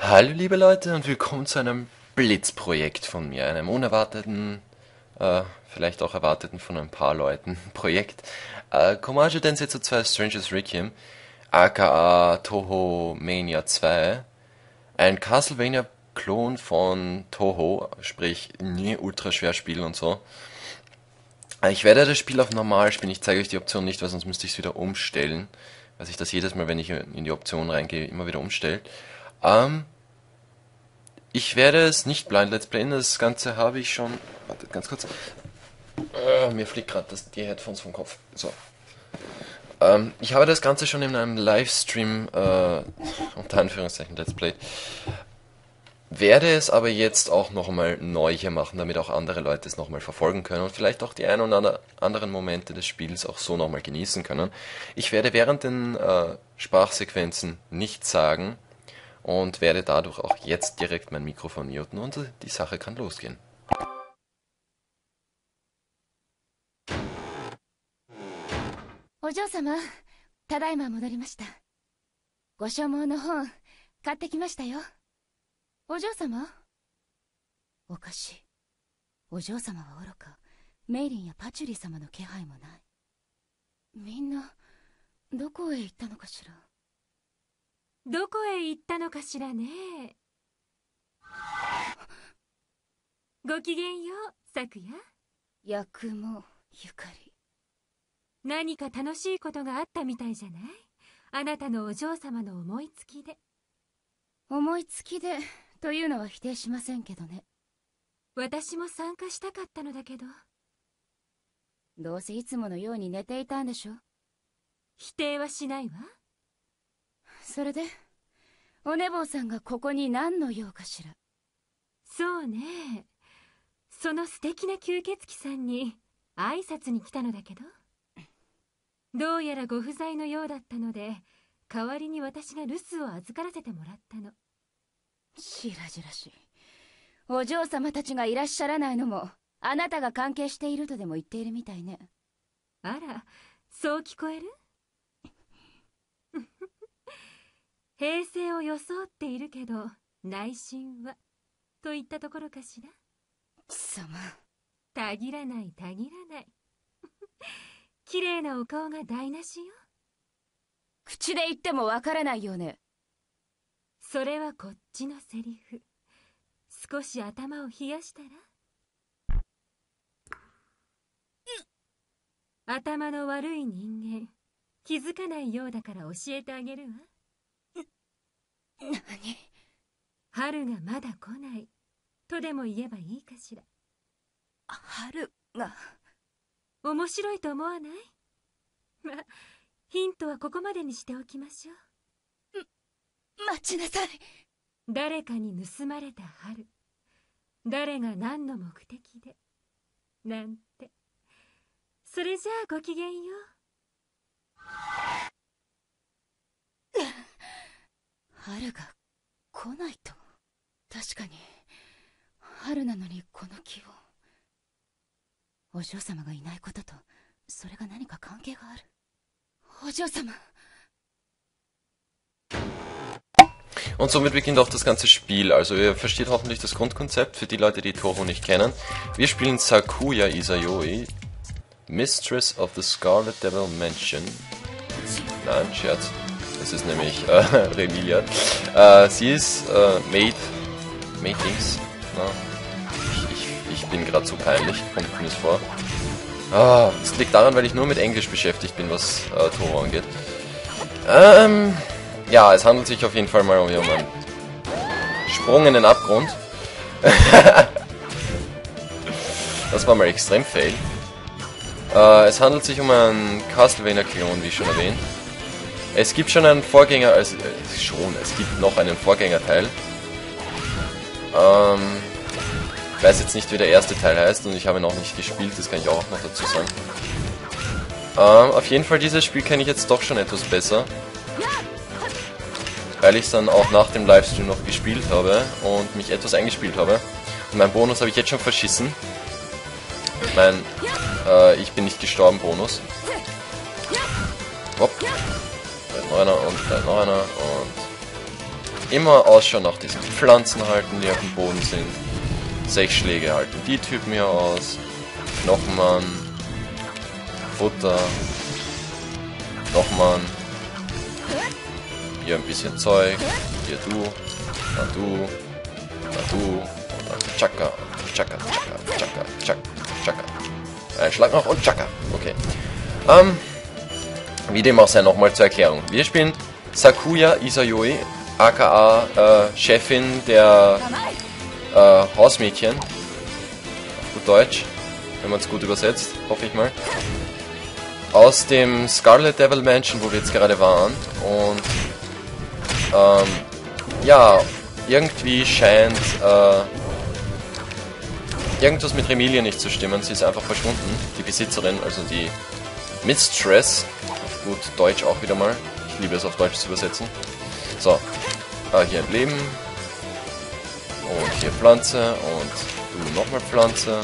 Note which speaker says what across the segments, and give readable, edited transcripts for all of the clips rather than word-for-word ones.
Speaker 1: Hallo liebe Leute und willkommen zu einem Blitzprojekt von mir, einem unerwarteten, vielleicht auch erwarteten von ein paar Leuten Projekt. Komajo Densetsu 2 Stranger's Requiem, aka Toho Mania 2, ein Castlevania-Klon von Toho, sprich nie ultra schwer spielen und so. Ich werde das Spiel auf normal spielen, ich zeige euch die Option nicht, weil sonst müsste ich es wieder umstellen, weil sich das jedes Mal, wenn ich in die Option reingehe, immer wieder umstellt. Ich werde es nicht blind let's playen, das Ganze habe ich schon. Warte, ganz kurz. Mir fliegt gerade die Headphones vom Kopf. So. Ich habe das Ganze schon in einem Livestream, unter Anführungszeichen Let's Play. Werde es aber jetzt auch nochmal neu hier machen, damit auch andere Leute es nochmal verfolgen können und vielleicht auch die ein oder anderen Momente des Spiels auch so nochmal genießen können. Ich werde während den Sprachsequenzen nichts sagen und werde dadurch auch jetzt direkt mein Mikrofon muten und die Sache kann losgehen.
Speaker 2: お嬢様、ただいま戻りました。ご所望の本、買ってきましたよ。お嬢様？おかしい。お嬢様はおろか、メイリンやパチュリー様の気配もない。みんな、どこへ行ったのかしら。
Speaker 3: どこへ行ったのかしらね。ごきげんよう、昨夜。
Speaker 2: 八雲ゆかり。
Speaker 3: 何か楽しいことがあったみたいじゃない？あなたのお嬢様の思いつきで。
Speaker 2: 思いつきでというのは否定しませんけどね。
Speaker 3: 私も参加したかったのだけど。
Speaker 2: どうせいつものように寝ていたんでしょ。
Speaker 3: 否定はしないわ。
Speaker 2: それでお寝坊さんがここに何の用かしら。
Speaker 3: そうね。その素敵な吸血鬼さんに挨拶に来たのだけど。どうやらご不在のようだったので、代わりに私が留守を預からせてもらったの。
Speaker 2: しらじらしい。お嬢様たちがいらっしゃらないのもあなたが関係しているとでも言っているみたいね。
Speaker 3: あら、そう聞こえる？平静を装っているけど内心はといったところかしら。
Speaker 2: 貴様、
Speaker 3: たぎらないたぎらない。綺麗なお顔が台無しよ。
Speaker 2: 口で言ってもわからないよね。
Speaker 3: それはこっちのセリフ。少し頭を冷やしたら。頭の悪い人間、気づかないようだから教えてあげるわ。
Speaker 2: 何？
Speaker 3: 春がまだ来ないとでも言えばいいかしら。
Speaker 2: 春が。
Speaker 3: 面白いと思わない？ま、ヒントはここまでにしておきましょう。
Speaker 2: 待ちなさい。
Speaker 3: 誰かに盗まれた春。誰が何の目的で。なんて。それじゃあごきげんよう。
Speaker 2: 春が来ないと。確かに春なのにこの気を。お嬢様がいないこととそれが何か関係がある。お嬢様。
Speaker 1: Und somit beginnt auch das ganze Spiel. Also ihr versteht hoffentlich das Grundkonzept für die Leute, die Toho nicht kennen. Wir spielen Sakuya Isayoi, Mistress of the Scarlet Devil Mansion. Nein, Scherz. Das ist nämlich Remilia. Sie ist Maidings. Ich bin gerade so peinlich, kommt mir das vor. Das liegt daran, weil ich nur mit Englisch beschäftigt bin, was Toho angeht. Ja, es handelt sich auf jeden Fall mal um einen Sprung in den Abgrund. Das war mal extrem fail. Es handelt sich um einen Castlevania-Klon, wie schon erwähnt. Es gibt schon einen Vorgänger, es gibt noch einen Vorgängerteil. Ich weiß jetzt nicht, wie der erste Teil heißt und ich habe ihn auch nicht gespielt, das kann ich auch noch dazu sagen. Auf jeden Fall, dieses Spiel kenne ich jetzt doch schon etwas besser. Weil ich es dann auch nach dem Livestream noch gespielt habe und mich etwas eingespielt habe. Und meinen Bonus habe ich jetzt schon verschissen. Mein ich bin nicht gestorben Bonus. Hopp. Da ist noch einer und da ist noch einer und Immer Ausschau nach diesen Pflanzen halten, die auf dem Boden sind. 6 Schläge halten die Typen hier aus. Knochenmann. Futter. Knochenmann. Hier ein bisschen Zeug. Hier du. Dann du. Dann du. Und dann Chaka. Chaka. Chaka. Chaka. Chaka. Chaka. Ein Schlag noch und Chaka. Okay. Wie dem auch sei, nochmal zur Erklärung. Wir spielen Sakuya Isayoi, aka Chefin der Hausmädchen. Auf gut Deutsch, wenn man es gut übersetzt, hoffe ich mal. Aus dem Scarlet Devil Mansion, wo wir jetzt gerade waren. Und ja, irgendwie scheint irgendwas mit Remilia nicht zu stimmen. Sie ist einfach verschwunden. Die Besitzerin, also die Mistress. Auf gut Deutsch auch wieder mal. Ich liebe es auf Deutsch zu übersetzen. So. Hier ein Leben. Und hier Pflanze. Und du nochmal Pflanze.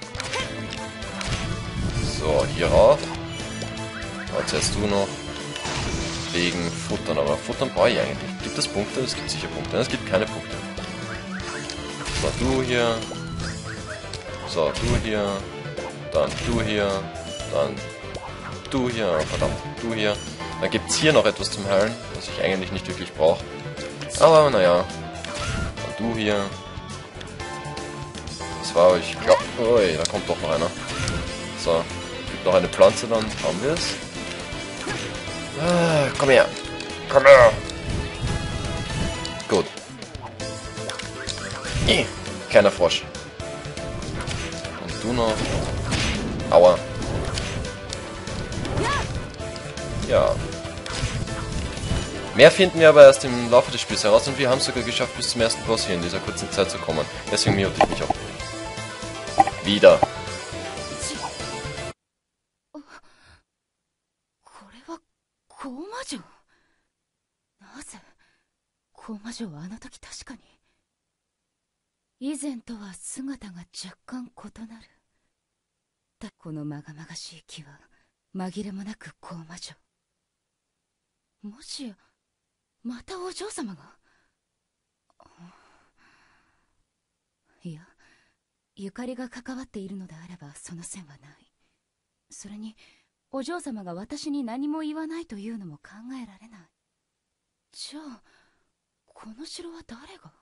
Speaker 1: So, hier rauf. Jetzt hast du noch. Wegen Futtern. Aber Futtern brauche ich eigentlich. Gibt es Punkte? Es gibt sicher Punkte. Es gibt keine Punkte. So, du hier. So, du hier. Dann du hier. Dann du hier. Verdammt, du hier. Dann gibt es hier noch etwas zum Heilen, was ich eigentlich nicht wirklich brauche. Aber naja. Dann du hier. Das war, ich glaube... Ui, da kommt doch noch einer. So. Gibt noch eine Pflanze, dann haben wir es. Ah, komm her. Komm her. Gut. Kleiner Frosch. Und du noch. Aua. Ja. Mehr finden wir aber erst im Laufe des Spiels heraus und wir haben es sogar geschafft, bis zum ersten Boss hier in dieser kurzen Zeit zu kommen. Deswegen mute ich mich auch. Wieder.
Speaker 2: 高魔女。なぜ高魔女はあの時確かに以前とは姿が若干異なる。このまがまがしい木は紛れもなく高魔女。もしやまたお嬢様が。いや、ゆかりが関わっているのであればその線はない。それにお嬢様が私に何も言わないというのも考えられない。じゃあこの城は誰が。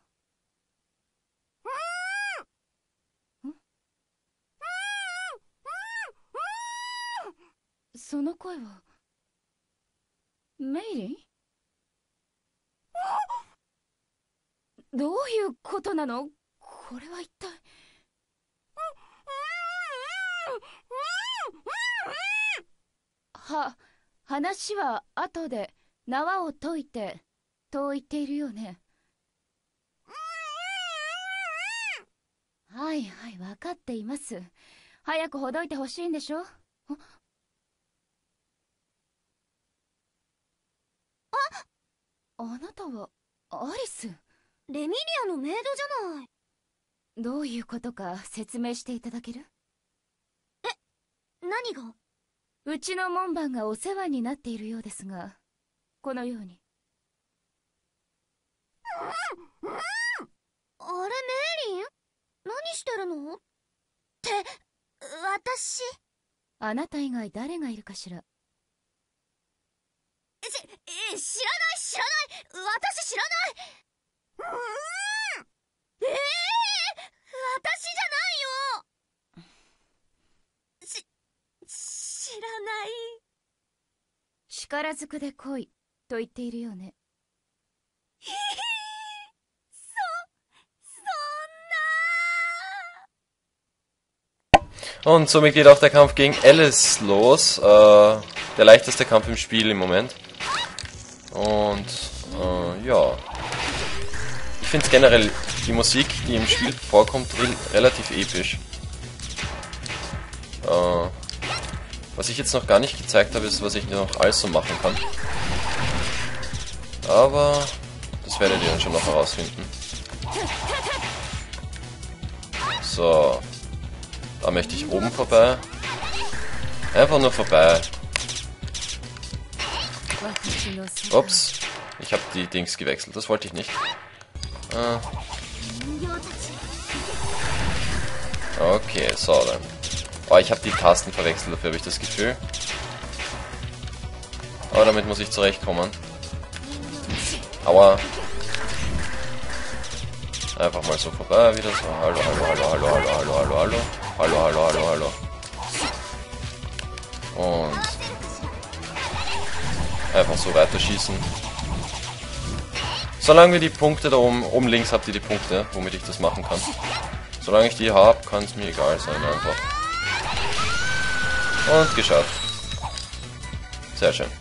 Speaker 2: その声はメイリン？どういうことなの？これは一体。話は後で縄を解いてと言っているよね。はいはい、分かっています。早くほどいてほしいんでしょ。あなたはアリス。
Speaker 4: レミリアのメイドじゃない。
Speaker 2: どういうことか説明していただける？
Speaker 4: 何が？
Speaker 2: うちの門番がお世話になっているようですが、このように。
Speaker 4: あれメイリン？何してるの？って私。
Speaker 2: あなた以外誰がいるかしら。
Speaker 4: 知らない知らない、私知らない。私じゃないよ。知らない。
Speaker 2: 力ずくで来いと言っているよね。
Speaker 1: Und somit geht auch der Kampf gegen Alice los. Der leichteste Kampf im Spiel im Moment. Und ja. Ich finde generell die Musik, die im Spiel vorkommt, relativ episch. Was ich jetzt noch gar nicht gezeigt habe, ist, was ich noch alles so machen kann. Aber das werdet ihr dann schon noch herausfinden. So. Da möchte ich oben vorbei. Einfach nur vorbei. Ups. Ich habe die Dings gewechselt, das wollte ich nicht. Okay, so dann. Oh, ich habe die Tasten verwechselt, dafür habe ich das Gefühl. Aber damit muss ich zurechtkommen. Aua. Einfach mal so vorbei wieder so. Hallo, hallo, hallo, hallo, hallo, hallo, hallo, hallo. Hallo, hallo, hallo, hallo. Und einfach so weiterschießen. Solange wir die Punkte da oben links habt ihr die Punkte, womit ich das machen kann. Solange ich die habe, kann es mir egal sein einfach. Und geschafft. Sehr schön.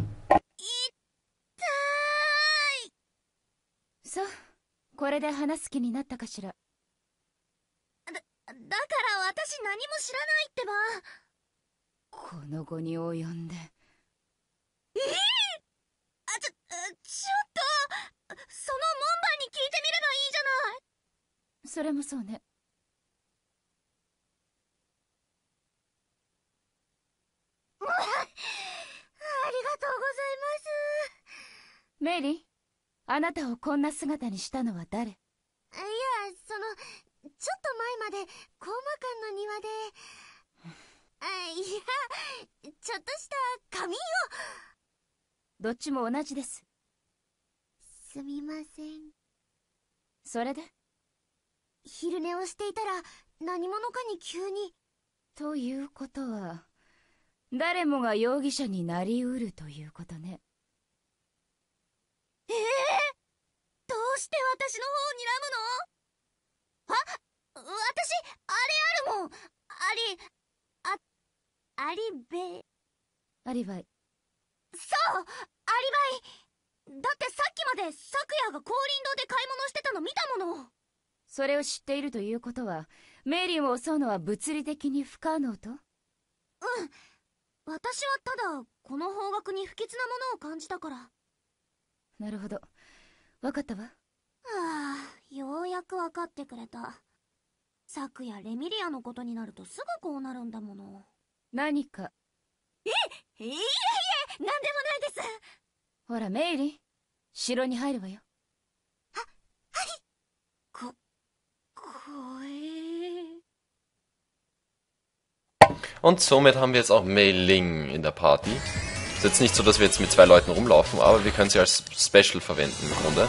Speaker 2: そう、これで話す気になったかしら。
Speaker 4: だから私何も知らないってば。
Speaker 2: この後に及んで。
Speaker 4: ちょっと、その門番に聞いてみればいいじゃない。
Speaker 2: それもそうね。
Speaker 4: ありがとうございます。
Speaker 2: メイリー、あなたをこんな姿にしたのは誰？
Speaker 4: いや、ちょっと前までコーマ館の庭で、いや、ちょっとした仮眠を。
Speaker 2: どっちも同じです。
Speaker 4: すみません。
Speaker 2: それで？
Speaker 4: 昼寝をしていたら何者かに急に。
Speaker 2: ということは、誰もが容疑者になりうるということね。
Speaker 4: どうして私の方を睨むの？私、あれあるもん。アリベ。
Speaker 2: アリバイ。
Speaker 4: そう、アリバイ。だってさっきまで昨夜が光林堂で買い物してたの見たもの。
Speaker 2: それを知っているということは、メイリンを襲うのは物理的に不可能と？
Speaker 4: うん。私はただ、この方角に不吉なものを感じたから。
Speaker 2: なるほど。わかったわ。
Speaker 4: ようやくわかってくれた。昨夜レミリアのことになるとすぐこうなるんだもの。
Speaker 2: 何か？
Speaker 4: いえ、なんでもないです。
Speaker 2: ほら、メイリン、城に入るわよ。
Speaker 4: はい。怖え。
Speaker 1: Und somit haben wir jetzt auch Mei Ling in der Party. Ist jetzt nicht so, dass wir jetzt mit 2 Leuten rumlaufen, aber wir können sie als Special verwenden im Grunde.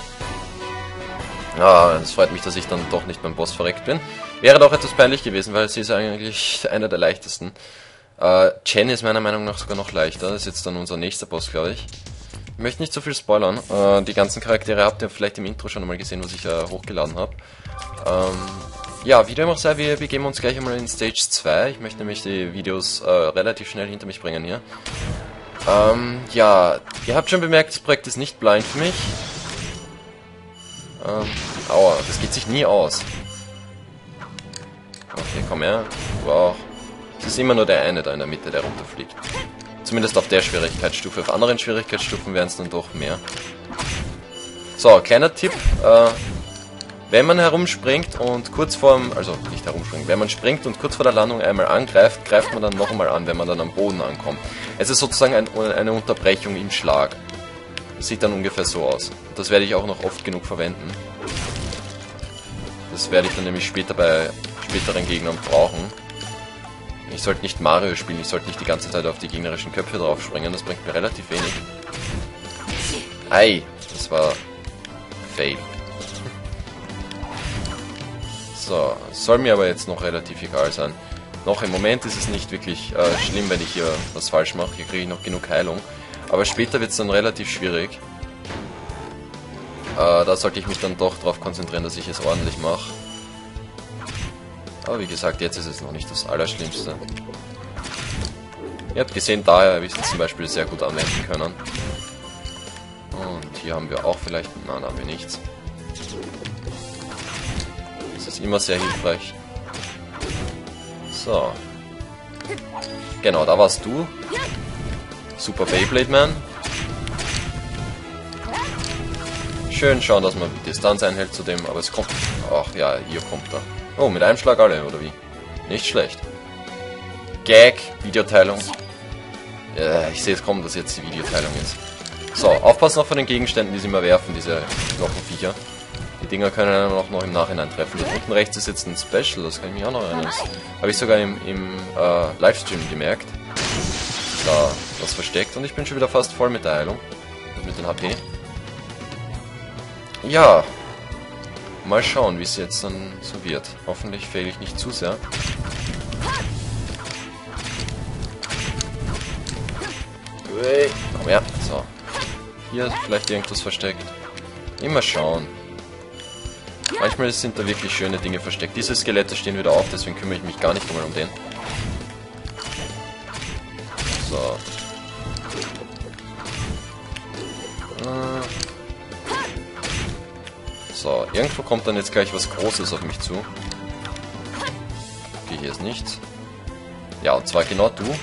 Speaker 1: Es freut mich, dass ich dann doch nicht beim Boss verreckt bin. Wäre doch etwas peinlich gewesen, weil sie ist eigentlich einer der leichtesten. Chen ist meiner Meinung nach sogar noch leichter. Das ist jetzt dann unser nächster Boss, glaube ich. Ich möchte nicht so viel spoilern. Die ganzen Charaktere habt ihr vielleicht im Intro schon einmal gesehen, was ich hochgeladen habe. Ja, wie dem auch sei, wir begeben uns gleich einmal in Stage 2. Ich möchte nämlich die Videos relativ schnell hinter mich bringen hier. Ja, ihr habt schon bemerkt, das Projekt ist nicht blind für mich. Aua, das geht sich nie aus. Okay, komm her. Du auch. Es ist immer nur der eine da in der Mitte, der runterfliegt. Zumindest auf der Schwierigkeitsstufe. Auf anderen Schwierigkeitsstufen wären es dann doch mehr. So, kleiner Tipp. Wenn man herumspringt und kurz vorm, also nicht herumspringt, wenn man springt und kurz vor der Landung einmal angreift, greift man dann noch einmal an, wenn man dann am Boden ankommt. Es ist sozusagen eine Unterbrechung im Schlag. Das sieht dann ungefähr so aus. Das werde ich auch noch oft genug verwenden. Das werde ich dann nämlich später bei späteren Gegnern brauchen. Ich sollte nicht Mario spielen, ich sollte nicht die ganze Zeit auf die gegnerischen Köpfe draufspringen, das bringt mir relativ wenig. Ei, das war Fail. So, soll mir aber jetzt noch relativ egal sein. Noch im Moment ist es nicht wirklich schlimm, wenn ich hier was falsch mache. Hier kriege ich noch genug Heilung. Aber später wird es dann relativ schwierig. Da sollte ich mich dann doch darauf konzentrieren, dass ich es ordentlich mache. Aber wie gesagt, jetzt ist es noch nicht das Allerschlimmste. Ihr habt gesehen, daher habe ich es zum Beispiel sehr gut anwenden können. Und hier haben wir auch vielleicht... Nein, da haben wir nichts. Das ist immer sehr hilfreich. So. Genau, da warst du. Super Beyblade Man. Schön schauen, dass man Distanz einhält zu dem, aber es kommt... Ach ja, hier kommt er. Oh, mit einem Schlag alle, oder wie? Nicht schlecht. Gag, Videoteilung. Ja, ich sehe es kommen, dass jetzt die Videoteilung ist. So, aufpassen auch von den Gegenständen, die sie immer werfen, diese Knochenviecher. Die Dinger können einen auch noch im Nachhinein treffen. Da unten rechts ist jetzt ein Special, das kann ich mich auch noch erinnern. Habe ich sogar im Livestream gemerkt. Da was versteckt und ich bin schon wieder fast voll mit der Heilung. Mit den HP. Ja. Mal schauen, wie es jetzt dann so wird. Hoffentlich fail ich nicht zu sehr. Ui, komm her. So. Hier ist vielleicht irgendwas versteckt. Immer schauen. Manchmal sind da wirklich schöne Dinge versteckt. Diese Skelette stehen wieder auf, deswegen kümmere ich mich gar nicht einmal um den. So. So, irgendwo kommt dann jetzt gleich was Großes auf mich zu. Okay, hier ist nichts. Ja, und zwar genau du.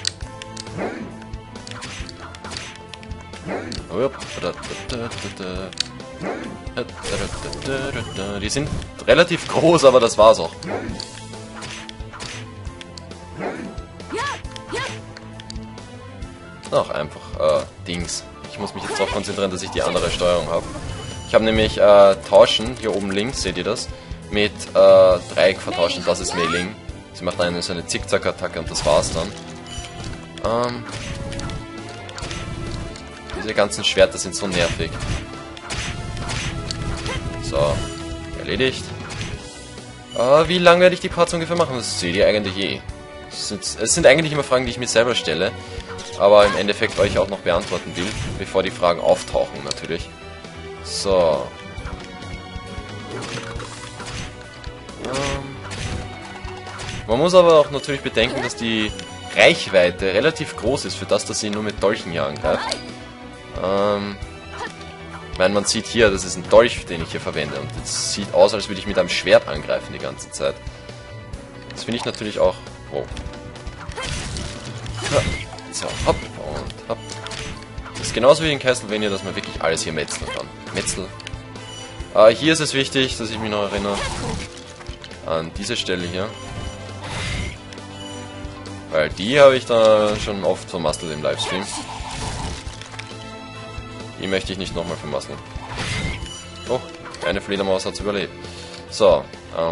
Speaker 1: Die sind relativ groß, aber das war's auch. Ach, einfach Dings. Ich muss mich jetzt auch konzentrieren, dass ich die andere Steuerung habe. Ich habe nämlich Tauschen, hier oben links, seht ihr das? Mit Dreieck vertauschen, das ist Mei-Ling. Sie macht so eine Zickzack-Attacke und das war's dann. Diese ganzen Schwerter sind so nervig. So, erledigt. Wie lange werde ich die Parts ungefähr machen? Das seht ihr eigentlich eh. Es sind eigentlich immer Fragen, die ich mir selber stelle, aber im Endeffekt euch auch noch beantworten will, bevor die Fragen auftauchen natürlich. So. Man muss aber auch natürlich bedenken, dass die Reichweite relativ groß ist für das, dass sie nur mit Dolchen hier angreift. Ich meine, man sieht hier, das ist ein Dolch, den ich hier verwende. Und es sieht aus, als würde ich mit einem Schwert angreifen die ganze Zeit. Das finde ich natürlich auch... Oh. So, hopp und hopp. Das ist genauso wie in Castlevania, dass man wirklich alles hier metzeln kann. Metzel. Hier ist es wichtig, dass ich mich noch erinnere an diese Stelle hier. Weil die habe ich da schon oft vermasselt im Livestream. Die möchte ich nicht nochmal vermasseln. Oh, eine Fledermaus hat es überlebt. So,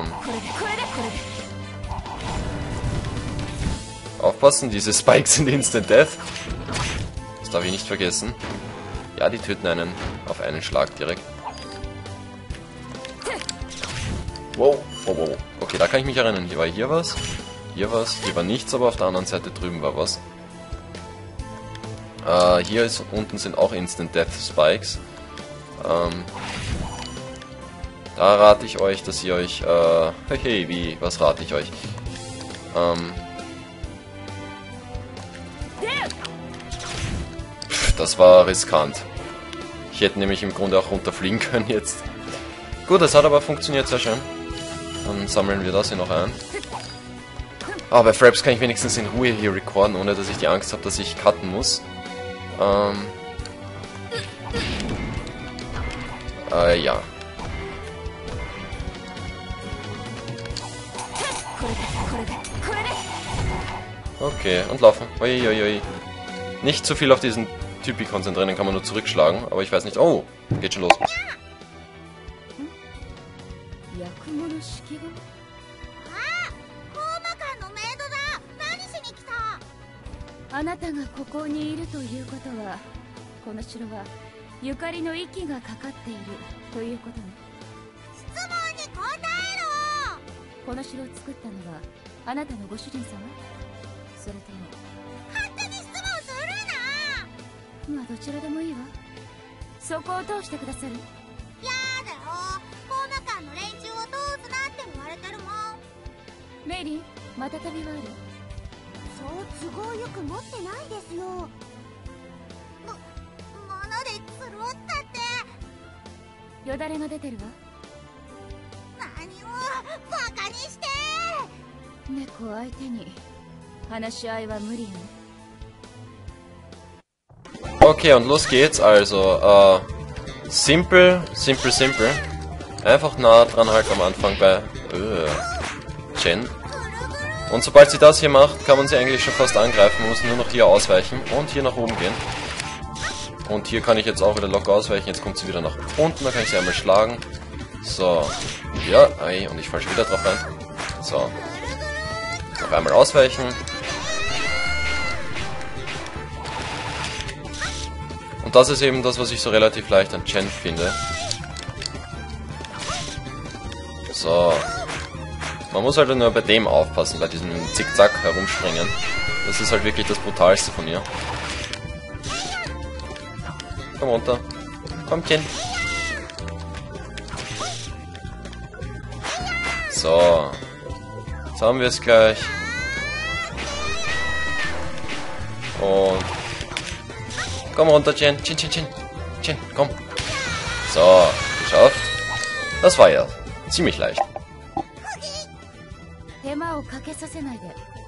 Speaker 1: aufpassen, diese Spikes sind Instant Death. Das darf ich nicht vergessen. Ja, die töten einen auf einen Schlag direkt. Wow, wow, wow. Okay, da kann ich mich erinnern. Hier war hier was. Hier was. Hier war nichts, aber auf der anderen Seite drüben war was. Hier ist, unten sind auch Instant Death Spikes. Da rate ich euch, dass ihr euch... hey, was rate ich euch? Das war riskant. Ich hätte nämlich im Grunde auch runterfliegen können jetzt. Gut, das hat aber funktioniert sehr schön. Dann sammeln wir das hier noch ein. Aber bei Fraps kann ich wenigstens in Ruhe hier recorden, ohne dass ich die Angst habe, dass ich cutten muss. Ja. Okay, und laufen. Uiuiui. Nicht zu viel auf diesen Typi konzentrieren, den kann man nur zurückschlagen, aber ich weiß nicht... Oh, geht schon los.
Speaker 2: あなたがここにいるということは、この城はゆかりの息がかかっているということね。
Speaker 4: 質問に答えろ。
Speaker 2: この城を作ったのはあなたのご主人様？それとも
Speaker 4: 勝手に質問するな。
Speaker 2: まあどちらでもいいわ。そこを通してくださる？
Speaker 4: やだよ。コーマ館の連中を通すなって言われてるもん。
Speaker 2: メイリー、また旅はある？
Speaker 4: そう都合よく持ってないですよ。物で釣ろうったって。
Speaker 2: よだれが出てるわ。
Speaker 4: 何をバカにして。
Speaker 2: 猫相手に話し合いは無理よね。
Speaker 1: Okay, und los geht's. Also, simpel. Einfach nah dran halt am Anfang bei Chen. Und sobald sie das hier macht, kann man sie eigentlich schon fast angreifen. Man muss nur noch hier ausweichen und hier nach oben gehen. Und hier kann ich jetzt auch wieder locker ausweichen. Jetzt kommt sie wieder nach unten, da kann ich sie einmal schlagen. So. Ja, ei, und ich falle schon wieder drauf rein. So. Noch einmal ausweichen. Und das ist eben das, was ich so relativ leicht an Chen finde. So. Man muss halt nur bei dem aufpassen, bei diesem Zickzack herumspringen. Das ist halt wirklich das Brutalste von ihr. Komm runter. Komm, Chen. So. Jetzt haben wir es gleich. Und... Komm runter, Chen. Chen, komm. So, geschafft. Das war ja ziemlich leicht.
Speaker 2: 手間をかけさせないで。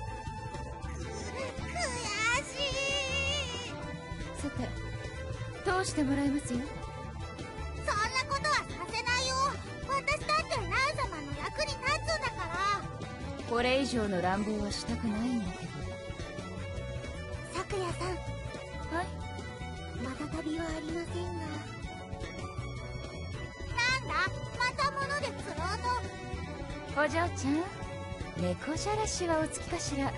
Speaker 2: さて、通してもらいますよ。
Speaker 4: そんなことはさせないよ。私だってナウ様の役に立つんだから。
Speaker 2: これ以上の乱暴はしたくないんだけど。
Speaker 4: さくやさん。
Speaker 2: はい。
Speaker 4: また旅はありませんが。なんだ、また物で釣ろうと。
Speaker 2: お嬢ちゃん、猫じゃらしはお付きかしら。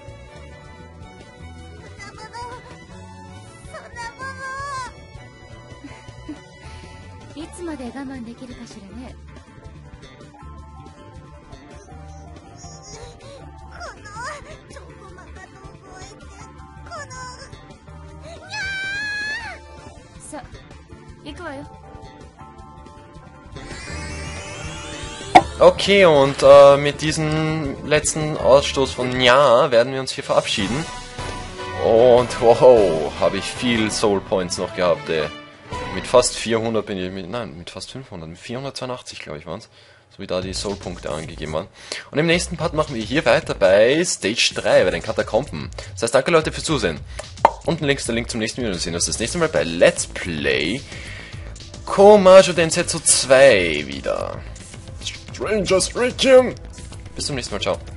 Speaker 4: そんなもの。
Speaker 2: いつまで我慢できるかしらね。
Speaker 4: このちょこまかと覚えて、このにゃー。
Speaker 2: さあ、行くわよ。
Speaker 1: Okay, und mit diesem letzten Ausstoß von Ja werden wir uns hier verabschieden. Und wow, habe ich viel Soul Points noch gehabt, ey. Mit fast 400 bin ich, mit fast 500, mit 482 glaube ich waren es. So wie da die Soul-Punkte angegeben waren. Und im nächsten Part machen wir hier weiter bei Stage 3, bei den Katakomben. Das heißt, danke Leute fürs Zusehen. Unten links der Link zum nächsten Video. Wir sehen uns das nächste Mal bei Let's Play Komajo Densetsu 2 wieder. Stranger's Requiem. Bis zum nächsten Mal, ciao.